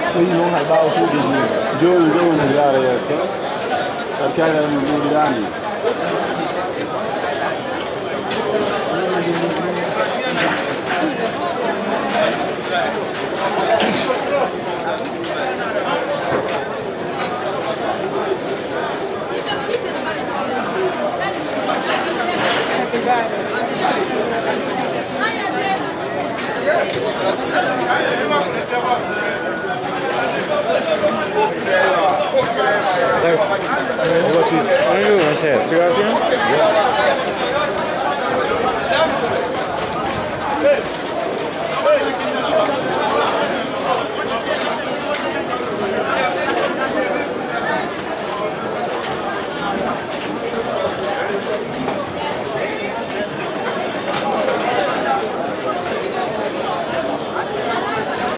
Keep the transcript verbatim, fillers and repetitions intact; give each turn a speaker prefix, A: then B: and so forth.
A: Poi non hai bago su di giorno giorno di dare adesso, perché erano due anni.
B: Так, вот, ну, вообще, ты